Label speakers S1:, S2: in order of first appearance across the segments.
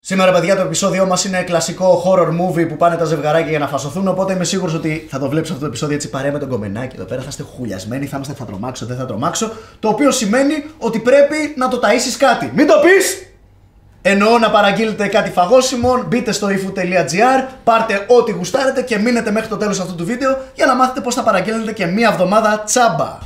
S1: Σήμερα, παιδιά, το επεισόδιό μας είναι κλασικό horror movie που πάνε τα ζευγαράκια για να φασωθούν. Οπότε είμαι σίγουρος ότι θα το βλέπεις αυτό το επεισόδιο έτσι παρέα με τον κομμενάκι εδώ πέρα. Θα είστε χουλιασμένοι, θα είμαστε θα τρομάξω, δεν θα τρομάξω. Το οποίο σημαίνει ότι πρέπει να το ταΐσεις κάτι. Μην το πεις! Εννοώ να παραγγείλετε κάτι φαγόσιμο. Μπείτε στο ifu.gr, πάρτε ό,τι γουστάρετε και μείνετε μέχρι το τέλος αυτού του βίντεο για να μάθετε πώς θα παραγγέλνετε και μία εβδομάδα τσάμπα.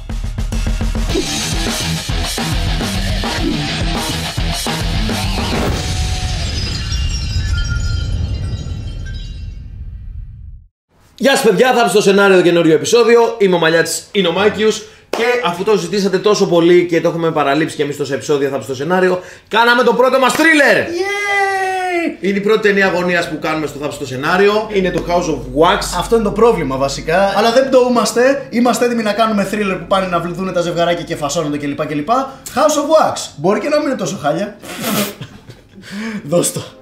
S2: Γεια σας παιδιά, θα είμαι στο σενάριο το καινούριο επεισόδιο. Είμαι ο Μαλιάτης, είναι ο Μάκιους. Και αφού το ζητήσατε τόσο πολύ και το έχουμε παραλείψει και εμείς στο επεισόδιο, θα είμαι στο σενάριο. Κάναμε το πρώτο μας thriller!
S1: Yay!
S2: Είναι η πρώτη ταινία αγωνίας που κάνουμε στο θάψη στο σενάριο. Είναι το House of Wax.
S1: Αυτό είναι το πρόβλημα βασικά. Αλλά δεν πτωούμαστε. Είμαστε έτοιμοι να κάνουμε thriller που πάνε να βληθούν τα ζευγαράκια και φασώνονται κλπ. House of Wax. Μπορεί και να μην είναι τόσο χάλια. Δώσ' το.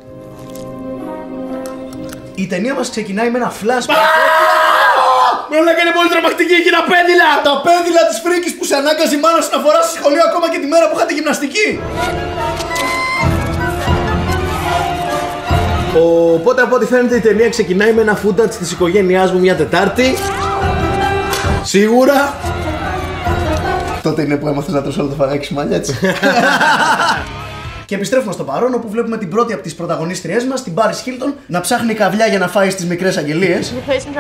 S1: Η ταινία μας ξεκινάει με ένα flashback.
S2: Μαλάκα, είναι πολύ τρομακτική, έχει ένα πέδιλα!
S1: Τα πέδιλα της φρίκης που σε ανάγκασε η μάνα σου να φοράς στο σχολείο ακόμα και τη μέρα που είχατε γυμναστική.
S2: Οπότε από ό,τι φαίνεται η ταινία ξεκινάει με ένα footage της οικογένειάς μου μια Τετάρτη. Σίγουρα.
S1: Τότε είναι που έμαθες να τρως όλο το φαράκι σου, Μαλιάτσι. Και επιστρέφουμε στο παρόν, όπου βλέπουμε την πρώτη από τις πρωταγωνίστριές μας, την Paris Hilton, να ψάχνει καβλιά για να φάει στις μικρές αγγελίες.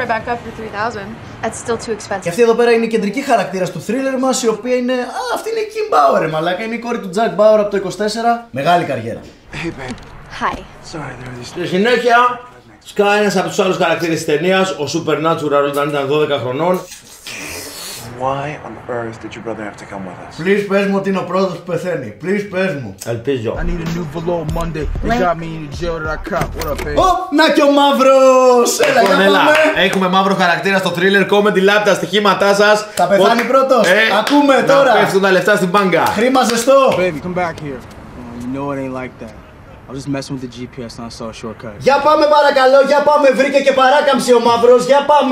S1: Και αυτή εδώ πέρα είναι η κεντρική χαρακτήρας του thriller μας, η οποία είναι. Αυτή είναι η Kim Bauer, μαλάκα. Είναι η κόρη του Jack Bauer από το 24. Μεγάλη καριέρα.
S3: Hey, babe.
S4: Hi.
S3: Sorry, there were these.
S2: Στη συνέχεια, σκάει ένας από τους άλλους χαρακτήρες της ταινίας, ο Supernatural, όταν ήταν 12 χρονών.
S3: Why on earth did your brother have to come with us?
S1: Please πες μου ότι είναι ο πρώτος που πεθαίνει. Please πες μου.
S2: Ελπίζω.
S5: I need a new velour Monday. They got me in the jail that I cop. What up, babe?
S1: Να και ο μαύρος! Έλα,
S2: Λοιπόν,
S1: για
S2: έλα.
S1: πάμε.
S2: Έχουμε μαύρο χαρακτήρα στο thriller. Comment, like τα στοιχήματά σας.
S1: Θα πεθάνει πρώτος. Ακούμε τώρα.
S2: Να πέφτουν τα λεφτά στην μπάγκα.
S1: Χρήμα ζεστό.
S5: Baby, come back here. You know it ain't like that. I was just messing with the GPS and I saw a shortcut.
S1: Για πάμε παρακαλώ, για πάμε. Βρήκε και παράκαμψη ο μαύρος. Για πάμε.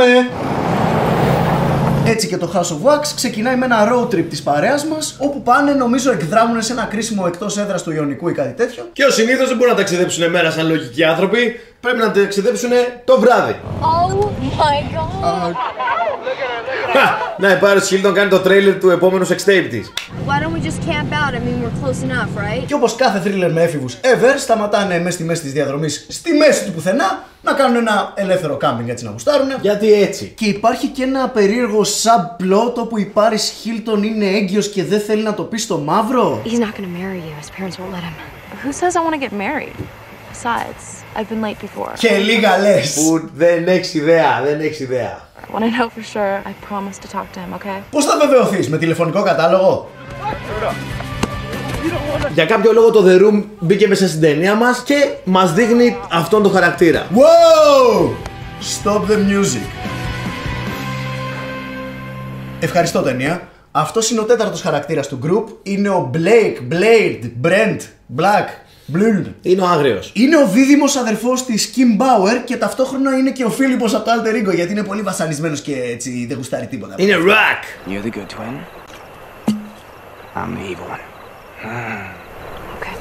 S1: Έτσι και το House of Wax ξεκινάει με ένα road trip της παρέας μας, όπου πάνε, νομίζω, εκδράμουν σε ένα κρίσιμο εκτός έδρας του Ιωνικού ή κάτι τέτοιο.
S2: Και ως συνήθως δεν μπορούν να ταξιδέψουν μέρα σαν λογικοί άνθρωποι. Πρέπει να ταξιδέψουν το βράδυ.
S4: Oh my god.
S2: Να, η Paris Hilton κάνει το trailer του επόμενου sextape της.
S4: Why don't we just camp out? I mean, we're close enough, right?
S1: Και όπως κάθε thriller με έφηβους ever, σταματάνε μέσα στη μέση της διαδρομής, στη μέση του πουθενά, να κάνουν ένα ελεύθερο κάμπινγκ έτσι να γουστάρουν.
S2: Γιατί έτσι.
S1: Και υπάρχει και ένα περίεργο subplot όπου η Paris Hilton είναι έγκυος και δεν θέλει να το πει στο μαύρο.
S6: He's not gonna marry you. His parents won't let him. Who says I want to get married? Besides, I've been late before.
S1: Και λίγα λες.
S2: Που δεν έχεις ιδέα, δεν έχεις ιδέα.
S6: When I know for sure, I promise to talk to him, okay?
S1: Πώς θα βεβαιωθείς, με τηλεφωνικό κατάλογο?
S2: Για κάποιο λόγο το The Room μπήκε μέσα στην ταινία μας και μας δείχνει αυτόν τον χαρακτήρα.
S1: Wow! Stop the music. Ευχαριστώ ταινία. Αυτός είναι ο τέταρτος χαρακτήρας του group. Είναι ο Blade, Brent, Black, Blund.
S2: Είναι ο άγριος.
S1: Είναι ο δίδυμος αδερφός της Kim Bauer και ταυτόχρονα είναι και ο Φίλιππος από το Alter Ego, γιατί είναι πολύ βασανισμένος και έτσι δεν γουστάρει τίποτα.
S2: Είναι Rock.
S3: You're the good twin. I'm the evil one.
S6: Okay.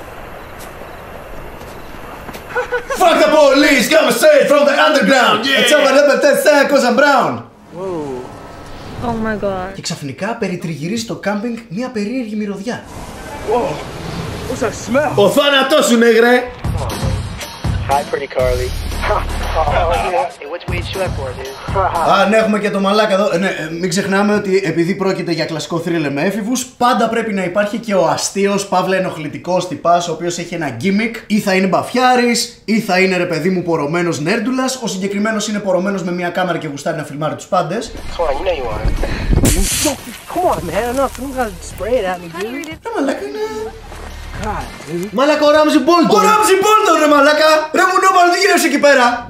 S1: Fuck the police, come straight from the underground. It's over there, cause I'm brown.
S6: Oh my god.
S1: Και ξαφνικά περιτριγυρίζει το κάμπινγκ μια περίεργη μυρωδιά.
S5: Whoa. What's that smell?
S2: Ο θάνατός σου, νέγρε.
S3: Hi, pretty Carly. Hey, which weed should I pour, dude?
S1: Ναι, έχουμε και το μαλάκα εδώ. Ναι, μην ξεχνάμε ότι επειδή πρόκειται για κλασικό thriller με έφηβους, πάντα πρέπει να υπάρχει και ο αστείος, παύλα ενοχλητικός τυπάς, ο οποίος έχει ένα gimmick. Ή θα είναι μπαφιάρης, ή θα είναι ρε παιδί μου πορωμένος νέρντουλας. Ο συγκεκριμένος είναι πορωμένος με μια κάμερα και γουστάρει να φιλμάρει τους πάντες.
S3: Come on, you know you are. Come on, man. Enough. You don't gotta spray it at me, dude.
S1: Μαλάκα είναι.
S5: God, dude.
S2: Μαλάκα, ο Ράμζι Μπόλτον.
S1: Ο Ράμζι Μπόλτον, ρε μαλάκα! Ρε μουνόπαλο, τι γίνεσαι εκεί πέρα!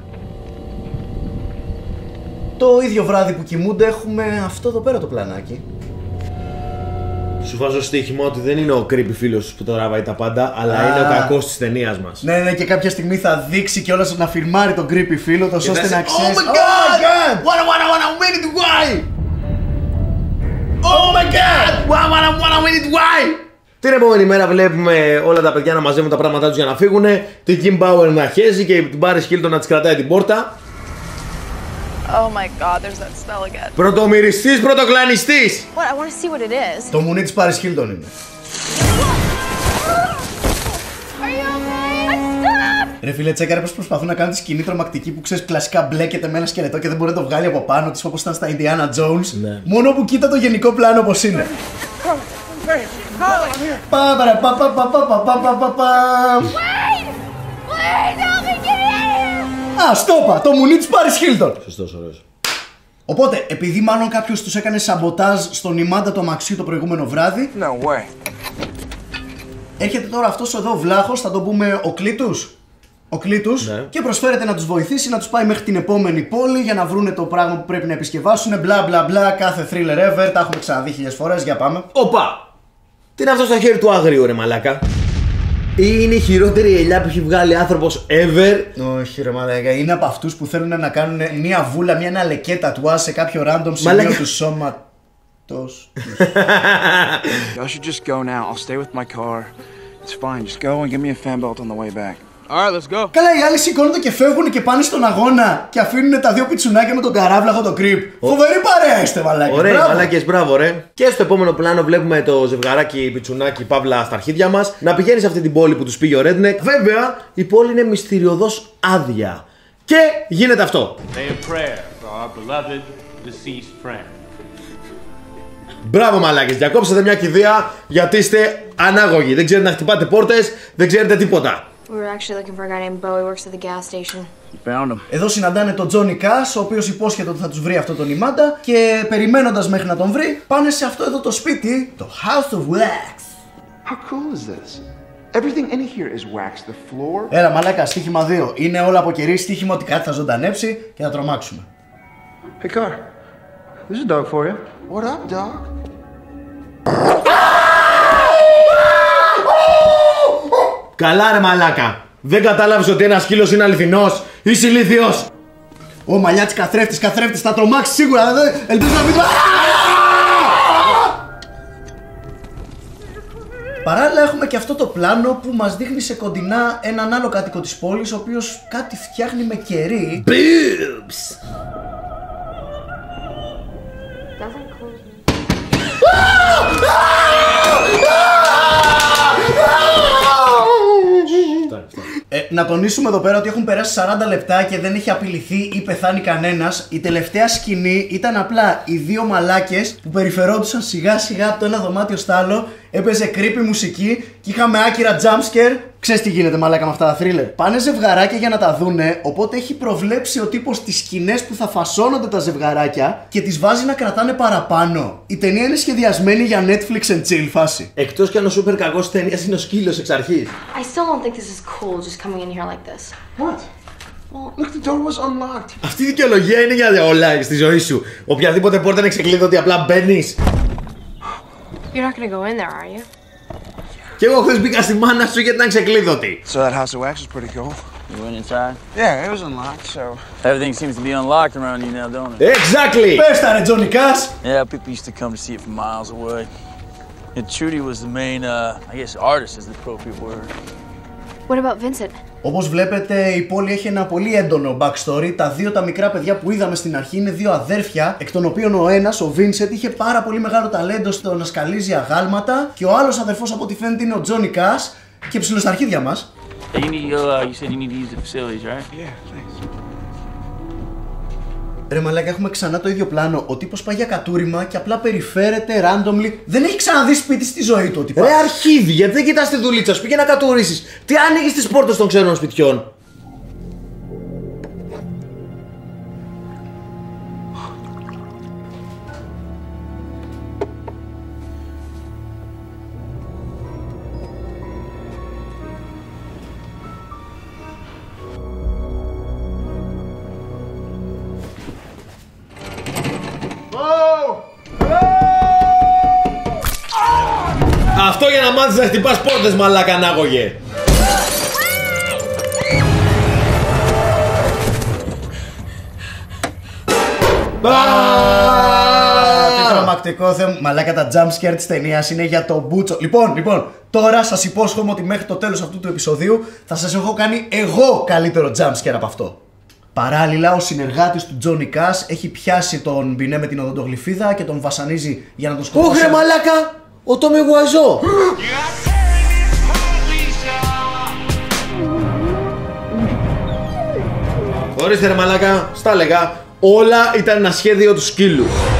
S1: Το ίδιο βράδυ που κοιμούνται έχουμε αυτό εδώ πέρα το πλανάκι.
S2: Σου βάζω στοίχημα ότι δεν είναι ο creepy φίλος που το ράβαει τα πάντα, αλλά είναι ο κακός της ταινίας μας.
S1: Ναι, και κάποια στιγμή θα δείξει κιόλας να φιλμάρει τον creepy φίλο, τόσο ώστε να ξέρει.
S2: Oh my god! What minute why? Oh my god! What minute why? Την επόμενη μέρα βλέπουμε όλα τα παιδιά να μαζεύουν τα πράγματά τους για να φύγουν. Την Kim Bauer να χέζει και την Paris Hilton να της κρατάει την πόρτα.
S6: Oh my god, there's that smell again.
S2: Πρωτομυριστής, πρωτοκλανιστής!
S6: What? I want to see what it is.
S1: Το μουνί της Paris Hilton είναι.
S4: Are you okay?
S1: Ρε φίλε, τσέκαρε πως προσπαθούν να κάνουν τη σκηνή τρομακτική που ξέρεις κλασικά μπλέκεται με ένα σκελετό και δεν μπορεί να το βγάλει από πάνω της όπως ήταν στα Indiana Jones.
S2: Ναι.
S1: Μόνο που κοίτα το γενικό πλάνο πως είναι.
S4: Please help me get in!
S1: Α, στόπα! Το μουνί της Paris Hilton.
S2: Σωστός, ωραίος.
S1: Οπότε, επειδή μάλλον κάποιος τους έκανε σαμποτάζ στον ημάντα του αμαξιού το προηγούμενο βράδυ,
S5: No way.
S1: έρχεται τώρα αυτός εδώ βλάχος, θα το πούμε ο Κλήτους,
S2: Ναι.
S1: και προσφέρεται να τους βοηθήσει να τους πάει μέχρι την επόμενη πόλη για να βρούνε το πράγμα που πρέπει να επισκευάσουν. Μπλα μπλα μπλα, κάθε thriller ever, τα έχουμε ξαναδεί 1000 φορές, για πάμε.
S2: Οπα! Τι είναι αυτό στο χέρι του άγριου, ρε μαλάκα? Ή είναι η χειρότερη ελιά που έχει βγάλει άνθρωπος ever?
S1: Όχι ρε μαλάκα, είναι από αυτούς που θέλουν να κάνουν μια βούλα, μια λεκέ τατουάζ σε κάποιο random σημείο
S2: Μαλάκα.
S1: του σώματος.
S5: Y'all should just go now. I'll stay with my car. It's fine. Just go and give me a fan belt on the way back. Alright, let's go.
S1: Καλά, οι άλλοι σηκώνονται και φεύγουν και πάνε στον αγώνα και αφήνουν τα δύο πιτσουνάκια με τον καράβλαχο το κρυπ. Φοβερή παρέα είστε, μαλάκες.
S2: Ωραία,
S1: Μπράβο.
S2: μαλάκες, μπράβο, ρε. Και στο επόμενο πλάνο βλέπουμε το ζευγαράκι πιτσουνάκι παύλα στα αρχίδια μας να πηγαίνει σε αυτή την πόλη που τους πήγε ο Redneck. Βέβαια, η πόλη είναι μυστηριωδώς άδεια. Και γίνεται αυτό.
S7: Say a prayer for our beloved deceased friend.
S2: Μπράβο, μαλάκες, διακόψατε μια κηδεία γιατί είστε ανάγωγοι. Δεν ξέρετε να χτυπάτε πόρτες, δεν ξέρετε τίποτα.
S4: We were actually looking for a guy named Bo. He works at the gas station.
S5: Found him.
S1: Εδώ συναντάνε τον Τζόνι Κας, ο οποίος υπόσχεται ότι θα τους βρει αυτό τον ημάντα και περιμένοντας μέχρι να τον βρει, πάνε σε αυτό εδώ το σπίτι, το House of Wax.
S8: How cool is this? Everything in here is wax. The floor.
S1: Έλα μαλάκα, στοίχημα 2. Είναι όλα από καιρή στοίχημα ότι κάτι θα ζωντανέψει και θα τρομάξουμε.
S8: Hey, car. There's a dog for you. What up, dog?
S2: Καλά, ρε μαλάκα. Δεν κατάλαβες ότι ένας σκύλος είναι αληθινός? Είσαι ηλίθιος.
S1: Ω μαλλιάτης καθρέφτης, θα τρομάξει σίγουρα. Ελπίζω να μην το... Παράλληλα έχουμε και αυτό το πλάνο που μας δείχνει σε κοντινά έναν άλλο κάτοικο της πόλης, ο οποίος κάτι φτιάχνει με κερί.
S2: Boobs.
S1: Να τονίσουμε εδώ πέρα ότι έχουν περάσει 40 λεπτά και δεν έχει απειληθεί ή πεθάνει κανένας. Η τελευταία σκηνή ήταν απλά οι δύο μαλάκες που περιφερόντουσαν σιγά σιγά από το ένα δωμάτιο στο άλλο. Έπαιζε creepy μουσική και είχαμε άκυρα jumpscare. Ξέρεις τι γίνεται μαλάκα με αυτά τα thriller? Πάνε ζευγαράκια για να τα δούνε, οπότε έχει προβλέψει ο τύπος τις σκηνές που θα φασώνονται τα ζευγαράκια και τις βάζει να κρατάνε παραπάνω. Η ταινία είναι σχεδιασμένη για Netflix and chill φάση.
S2: Εκτός κι αν ο σούπερ κακός ταινίας είναι ο σκύλος εξ αρχής.
S4: I still don't think this is cool just coming in here like this.
S8: What? Look, the door was unlocked.
S2: Αυτή η δικαιολογία είναι για όλα στη ζωή σου. Οποιαδήποτε πόρτα είναι ξεκλείδωτη, απλά μπαίνεις.
S4: You're not gonna go in there, are you?
S2: Και εγώ χθες μπήκα στη μάνα σου γιατί ήταν ξεκλείδωτη.
S5: So that house of wax was pretty cool.
S9: You went inside?
S5: Yeah, it was unlocked, so.
S9: Everything seems to be unlocked around you now, don't it?
S2: Exactly!
S1: Πες τα ρε Τζόνι Κας!
S9: Yeah, people used to come to see it from miles away. And Trudy was the main, I guess artist is the appropriate word.
S4: What about Vincent?
S1: Όπως βλέπετε, η πόλη έχει ένα πολύ έντονο backstory. Τα δύο τα μικρά παιδιά που είδαμε στην αρχή είναι δύο αδέρφια, εκ των οποίων ο ένας, ο Vincent, είχε πάρα πολύ μεγάλο ταλέντο στο να σκαλίζει αγάλματα και ο άλλος αδερφός από ό,τι φαίνεται είναι ο Johnny Cash και ψηλό στα αρχίδια μας.
S9: Hey, you said you need to use the facilities, right?
S5: Yeah, thanks.
S1: Ρε μαλάκα, έχουμε ξανά το ίδιο πλάνο. Ο τύπος πάει για κατούριμα και απλά περιφέρεται randomly. Δεν έχει ξαναδεί σπίτι στη ζωή του ο τύπος.
S2: Ρε αρχίδι, γιατί δεν κοιτάς τη δουλίτσα σου, πήγε να κατουρίσεις. Τι άνοιγες τις πόρτες των ξένων σπιτιών? Αυτό για να μάθεις να χτυπάς πόρτες, μαλάκα ανάγωγε.
S1: τρομακτικό θέμα. Μαλάκα, τα jump scare της ταινίας είναι για τον μπούτσο. Λοιπόν, τώρα σας υπόσχομαι ότι μέχρι το τέλος αυτού του επεισοδίου θα σας έχω κάνει εγώ καλύτερο jump scare από αυτό. Παράλληλα, ο συνεργάτης του Τζόνι Κας έχει πιάσει τον Μπινέ με την οδοντογλυφίδα και τον βασανίζει για να τον σκοτώσει.
S2: Ωχ ρε μαλάκα, ο Τόμι Γουαζό. Ορίστε ρε μαλάκα, στα έλεγα, όλα ήταν ένα σχέδιο του σκύλου.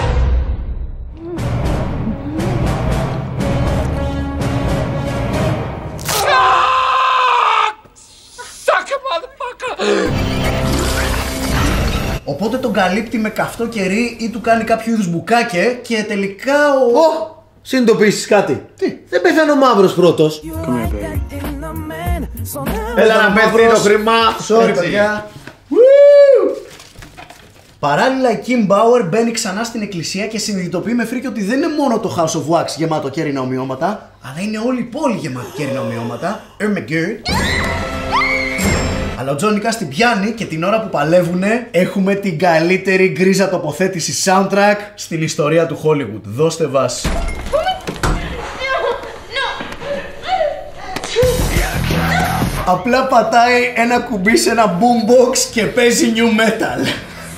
S1: Οπότε τον καλύπτει με καυτό κερί ή του κάνει κάποιο είδους μπουκάκε και τελικά
S2: Συνειδητοποιήσεις κάτι.
S1: Τι?
S2: Δεν πέθανε ο μαύρος πρώτος. Έλα να πέθει το χρήμα.
S1: Sorry παιδιά. Παράλληλα η Kim Bauer μπαίνει ξανά στην εκκλησία και συνειδητοποιεί με φρίκι ότι δεν είναι μόνο το House of Wax γεμάτο κέρινα ομοιώματα, αλλά είναι όλη η πόλη γεμάτη κέρινα ομοιώματα. Oh my god. Αλλά ο Τζόνι Κας την πιάνει και την ώρα που παλεύουνε έχουμε την καλύτερη γκρίζα τοποθέτηση soundtrack στην ιστορία του Hollywood. Δώστε βάση. Απλά πατάει ένα κουμπί σε ένα boombox και παίζει new metal.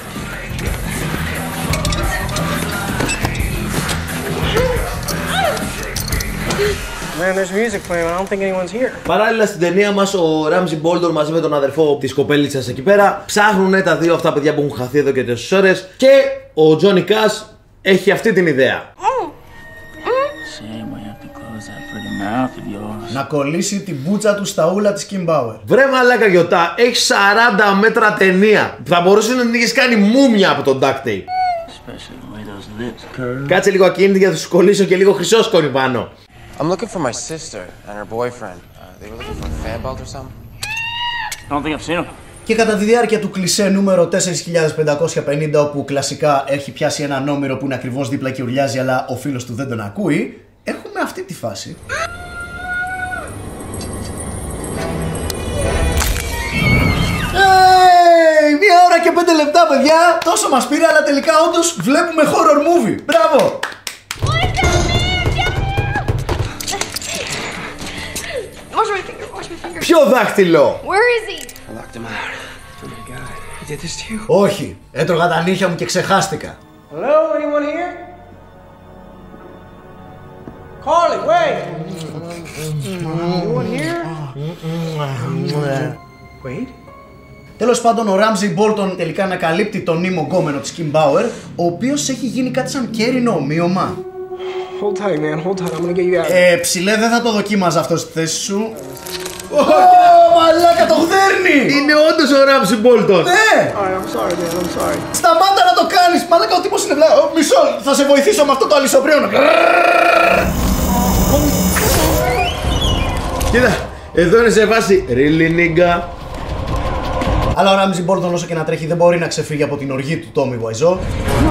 S3: Man, there's music playing. I don't think anyone's here.
S2: Παράλληλα στην ταινία μας ο Ράμζι Μπόλτον μαζί με τον αδερφό της κοπέλιτσας εκεί πέρα ψάχνουν τα δύο αυτά παιδιά που έχουν χαθεί εδώ και 4 ώρες και ο Τζόνι Κας έχει αυτή την ιδέα.
S1: Να κολλήσει την μπούτσα του στα ούλα της Kim Bauer.
S2: Βρε μαλάκα γιωτά, έχει 40 μέτρα ταινία. Θα μπορούσε να την έχεις κάνει μούμια από τον duct tape. Κάτσε λίγο ακίνητη για να σου κολλήσω και λίγο χρυσόσκονη πάνω.
S10: I'm looking for my sister and her boyfriend. They were looking for a fan belt or something.
S9: I don't think I've seen him.
S1: Και κατά τη διάρκεια του κλισέ νούμερο 4550, όπου κλασικά έχει πιάσει έναν όμηρο που είναι ακριβώς δίπλα και ουρλιάζει, αλλά ο φίλος του δεν τον ακούει, έχουμε αυτή τη φάση. Μία ώρα και 5 λεπτά, παιδιά! Τόσο μας πήρε, αλλά τελικά όντως βλέπουμε horror movie. Μπράβο!
S4: Wash my finger, wash my finger.
S2: Ποιο δάχτυλο?
S4: Where is he?
S10: I locked him out. Oh my god. He did this to you?
S1: Όχι, έτρωγα τα νύχια μου και ξεχάστηκα.
S3: Hello, anyone here? Carly, wait! Anyone here? Wait.
S1: Τέλος πάντων, ο Ράμζι Μπόλτον τελικά ανακαλύπτει τον ημογκόμενο της Kim Bauer, ο οποίος έχει γίνει κάτι σαν κέρινο ομοίωμα.
S3: Hold tight, man. Hold tight. I'm gonna get you out.
S1: Ψηλέ, δεν θα το δοκίμαζα αυτό στη θέση σου. Μαλάκα, το γδέρνει!
S2: Είναι όντως ο Ράμζι Μπόλτον.
S1: Ναι!
S3: Alright, I'm sorry, man. I'm sorry.
S1: Σταμάτα να το κάνεις! Μαλάκα, ο τύπος είναι μισό, θα σε βοηθήσω με αυτό το αλυσοπρίωνο.
S2: Κοίτα, εδώ είναι σε βάση really nigga.
S1: Αλλά ο Ράμζι Μπόλτον όσο και να τρέχει δεν μπορεί να ξεφύγει από την οργή του Τόμι Γουαϊζό.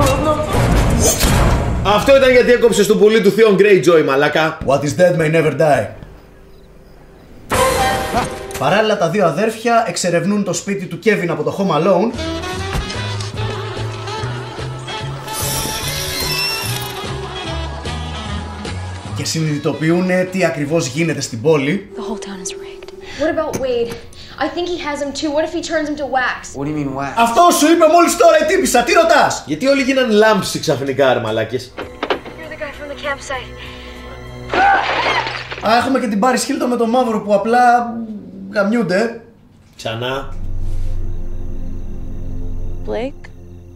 S2: Αυτό ήταν γιατί έκοψε στο πουλί του Θεόν Greyjoy, μαλάκα.
S1: What is dead may never die. Παράλληλα τα δύο αδέρφια εξερευνούν το σπίτι του Kevin από το Home Alone και συνειδητοποιούν τι ακριβώς γίνεται στην πόλη.
S4: The whole town is rigged. What about Wade? I think he has him too. What if he turns him to wax?
S10: What do you mean wax?
S1: Αυτό σου είπε μόλις τώρα η τύπισσα, τι ρωτάς?
S2: Γιατί όλοι γίναν λάμψοι ξαφνικά, ρε μαλάκες.
S4: You're the guy from the campsite.
S1: Έχουμε και την Paris Hilton με τον μαύρο που απλά γαμιούνται.
S2: Ξανά.
S6: Blake?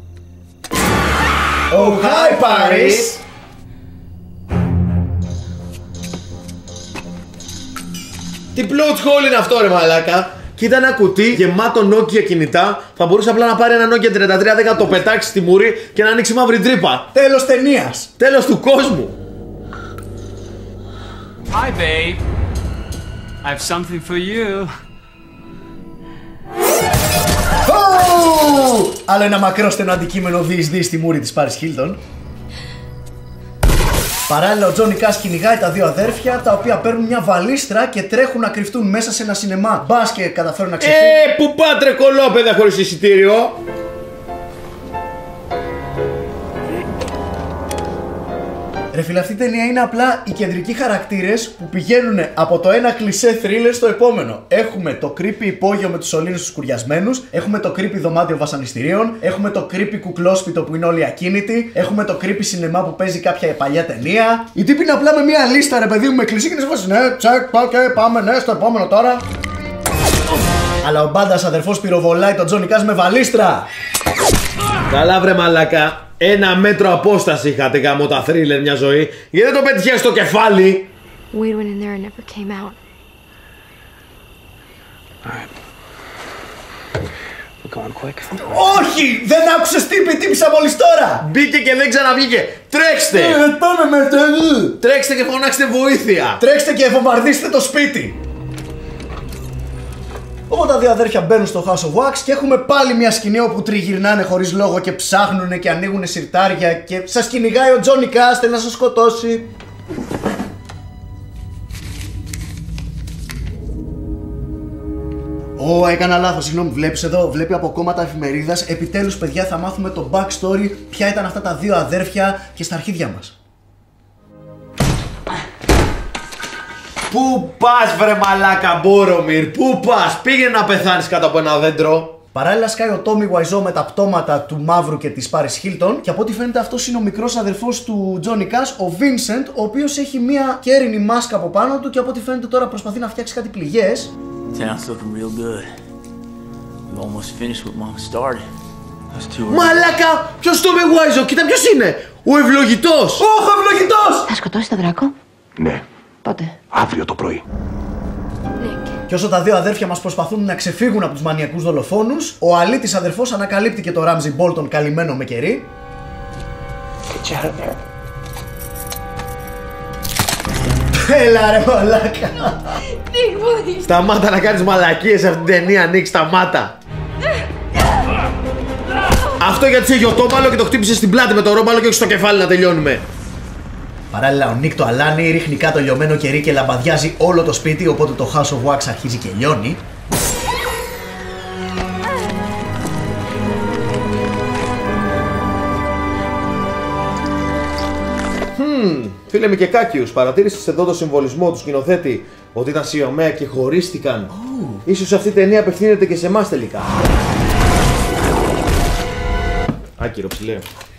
S1: Oh, hi Paris!
S2: Τι plot hole είναι αυτό, ρε μαλάκα. Κοίτα ένα κουτί γεμάτο Nokia κινητά. Θα μπορούσε απλά να πάρει ένα Nokia 3310, το πετάξει στη μουρή και να ανοίξει μαύρη τρύπα.
S1: Τέλος ταινίας.
S2: Τέλος του κόσμου.
S7: Hi, babe. I have something for you.
S1: Άλλο ένα μακρό στενό αντικείμενο διεισδύει στη μούρη της Paris Hilton. Παράλληλα ο Τζόνι Κας κυνηγάει τα δύο αδέρφια, τα οποία παίρνουν μια βαλίστρα και τρέχουν να κρυφτούν μέσα σε ένα σινεμά. Μπας και καταφέρουν να ξεφύγουν.
S2: Πού πάτε κολόπεδα χωρίς εισιτήριο.
S1: Ρε φίλε, αυτή η ταινία είναι απλά οι κεντρικοί χαρακτήρες που πηγαίνουν από το ένα κλισέ θρίλερ στο επόμενο. Έχουμε το creepy υπόγειο με τους σωλήνους τους σκουριασμένους, έχουμε το creepy δωμάτιο βασανιστήριων, έχουμε το creepy κουκλόσπιτο που είναι όλοι ακίνητοι, έχουμε το creepy σινεμά που παίζει κάποια παλιά ταινία. Οι τύποι είναι απλά με μια λίστα, ρε παιδί μου, με κλισί και να σε ναι, τσεκ, πάμε, ναι, στο επόμενο τώρα. Αλλά ο μπάντας αδερφός πυροβολάει τον Τζόνι Κάς με βαλίστρα.
S2: Καλά βρε μαλάκα. 1 μέτρο απόσταση είχατε γάμο τα θρίλερ μια ζωή. Γιατί δεν το πετυχες στο κεφάλι.
S6: Wade went in there and never came out.
S1: Όχι! Δεν άκουσες τι είπε, τύπησα μόλις τώρα!
S2: Μπήκε και δεν ξαναβγήκε. Τρέξτε!
S1: Πάμε με το...
S2: Τρέξτε και φωνάξτε βοήθεια!
S1: Τρέξτε και βομβαρδίστε το σπίτι! Οπότε τα δύο αδέρφια μπαίνουν στο House of Wax και έχουμε πάλι μια σκηνή όπου τριγυρνάνε χωρίς λόγο και ψάχνουνε και ανοίγουνε συρτάρια και σας κυνηγάει ο Τζόνι Κάς, θέλει να σας σκοτώσει. Έκανα λάθος, συγγνώμη, βλέπεις εδώ, βλέπει από κόμματα εφημερίδας. Επιτέλους παιδιά θα μάθουμε το backstory, ποια ήταν αυτά τα δύο αδέρφια και στα αρχίδια μας.
S2: Πού πας βρε μαλάκα Μπόρομιρ, πού πας, πήγαινε να πεθάνεις κάτω από ένα δέντρο.
S1: Παράλληλα σκάει ο Τόμι Γουαϊζό με τα πτώματα του Μαύρου και της Πάρις Χίλτον και από ό,τι φαίνεται αυτός είναι ο μικρός αδερφός του Τζόνι Κάς, ο Βίνσεντ, ο οποίος έχει μια κέρινη μάσκα από πάνω του και από ό,τι φαίνεται τώρα προσπαθεί να φτιάξει κάτι πληγές.
S9: Town's looking real good. We almost finished what Mom started.
S2: Μαλάκα, ποιος Τόμι Γουαϊζό, κοίτα ποιος είναι, ο ευλογητός.
S1: Ο ευλογητός!
S6: Θα σκοτώσει τον Δράκο?
S8: Ναι.
S6: Πότε?
S8: Αύριο το πρωί.
S1: Και όσο τα δύο αδέρφια μας προσπαθούν να ξεφύγουν από τους μανιακούς δολοφόνους, ο αλήτης αδερφός ανακαλύπτει και το Ράμζι Μπόλτον καλυμμένο με κερί. Έλα ρε μαλάκα.
S2: Σταμάτα να κάνεις μαλακίες σε αυτήν την ταινία, Νίκ, σταμάτα. Αυτό γιατί είσαι γιοτόμαλο και το χτύπησε στην πλάτη με το ρόμπαλο και όχι στο κεφάλι, να τελειώνουμε.
S1: Παράλληλα ο Νίκ το αλάνι ρίχνει κάτω λιωμένο κερί και λαμπαδιάζει όλο το σπίτι, οπότε το House of Wax αρχίζει και λιώνει.
S2: Φίλε Μικεκάκιους, παρατήρησες εδώ το συμβολισμό του σκηνοθέτη ότι ήταν σιωμαία και χωρίστηκαν. Ίσως αυτή η ταινία απευθύνεται και σε εμάς τελικά. Άκυρο ψηλέ.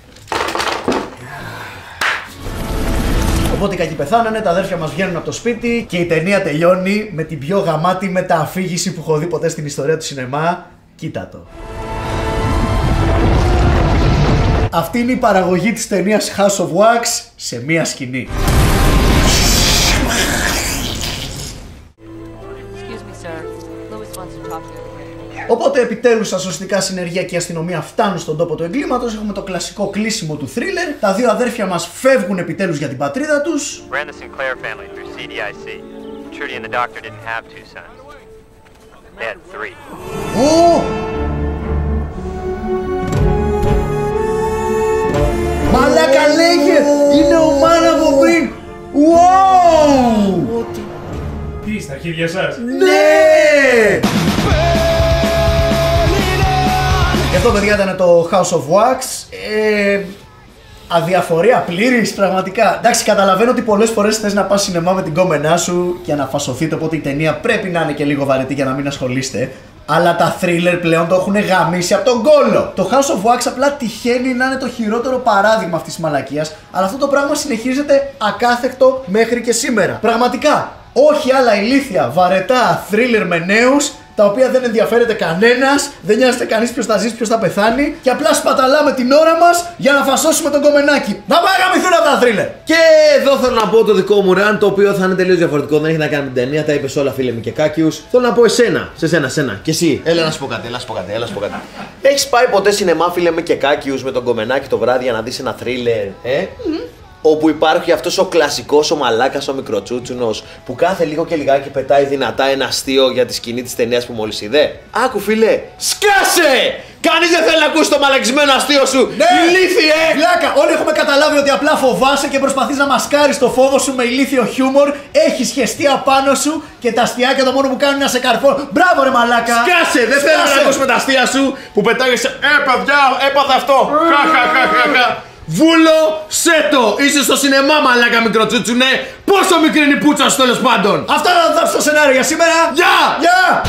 S1: Οπότε κακοί πεθάνανε, τα αδέρφια μας βγαίνουν από το σπίτι και η ταινία τελειώνει με την πιο γαμάτη μετααφήγηση που έχω δει ποτέ στην ιστορία του σινεμά. Κοίτα το. Αυτή είναι η παραγωγή της ταινίας House of Wax σε μία σκηνή. Οπότε επιτέλους τα σωστικά συνεργεία και η αστυνομία φτάνουν στον τόπο του εγκλήματος. Έχουμε το κλασικό κλείσιμο του θρίλερ. Τα δύο αδέρφια μας φεύγουν επιτέλους για την πατρίδα τους.
S11: Ran the Sinclair family through CDIC. Trudy and the doctor didn't have 2 sons. They had 3.
S1: Μαλάκα λέγε! Είναι ο μάνα από πριν! Wow!
S7: Τι, στα αρχίδια σας?
S1: Ναι! Αυτό παιδιά ήταν το House of Wax. Αδιαφορία πλήρης πραγματικά. Εντάξει, καταλαβαίνω ότι πολλές φορές θες να πας σινεμά με την κόμενά σου και να φασωθείτε, οπότε η ταινία πρέπει να είναι και λίγο βαρετή για να μην ασχολείστε. Αλλά τα thriller πλέον το έχουν γαμίσει από τον κόλλο. Το House of Wax απλά τυχαίνει να είναι το χειρότερο παράδειγμα αυτής της μαλακίας, αλλά αυτό το πράγμα συνεχίζεται ακάθεκτο μέχρι και σήμερα. Πραγματικά, όχι άλλα ηλίθια, βαρετά thriller με νέους, τα οποία δεν ενδιαφέρεται κανένας, δεν νοιάζεται κανείς ποιος θα ζήσει, ποιος θα πεθάνει και απλά σπαταλάμε την ώρα μας για να φασώσουμε τον κομμενάκι. Να πάει γαμηθούν αυτά τα thriller!
S2: Και εδώ θέλω να πω το δικό μου ραν, το οποίο θα είναι τελείως διαφορετικό, δεν έχει να κάνει με την ταινία, τα είπες όλα φίλε Μικεκάκιους. Θέλω να πω εσένα, σένα. Και εσύ, έλα να σου πω κάτι, Έχεις πάει ποτέ σινεμά φίλε Μικεκάκιους με τον κομμενάκι το βράδυ για να δεις ένα thriller, όπου υπάρχει αυτός ο κλασικός, ο μαλάκας, ο μικροτσούτσουνος που κάθε λίγο και λιγάκι πετάει δυνατά ένα αστείο για τη σκηνή της ταινίας που μόλις είδε. Άκου φίλε, σκάσε! Κανείς δεν θέλει να ακούσει το μαλακισμένο αστείο σου!
S1: Ναι!
S2: Ηλίθιε!
S1: Βλάκα, όλοι έχουμε καταλάβει ότι απλά φοβάσαι και προσπαθείς να μασκάρεις το φόβο σου με ηλίθιο χιούμορ. Έχεις χεστεί απάνω σου και τα αστιάκια το μόνο που κάνουν είναι να σε καρφώνουν. Μπράβο ρε μαλάκα!
S2: Σκάσε! Δεν θέλω να ακούσουμε τα αστεία σου που πετάγεσαι. Παιδιά, έπαθα αυτό! Βούλωσέ το! Είσαι στο σινεμά, μαλάκα μικροτσούτσουνε! Πόσο μικρή είναι η πουτσα σου, τέλος πάντων!
S1: Αυτά να δώσω στο σενάριο για σήμερα!
S2: Γεια!
S1: Γεια!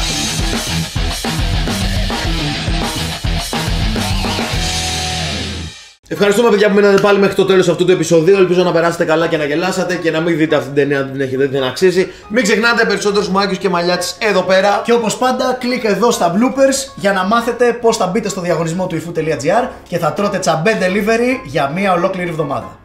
S2: Ευχαριστούμε, παιδιά, που μείνατε πάλι μέχρι το τέλος αυτού του επεισοδίου. Ελπίζω να περάσετε καλά και να γελάσατε και να μην δείτε αυτή την ταινία αν την έχετε δει, δεν αξίζει. Μην ξεχνάτε περισσότερους μάκιους και μαλλιάτες εδώ πέρα.
S1: Και όπως πάντα, κλικ εδώ στα bloopers για να μάθετε πώς θα μπείτε στο διαγωνισμό του iFood.gr και θα τρώτε τσαμπέ delivery για μία ολόκληρη εβδομάδα.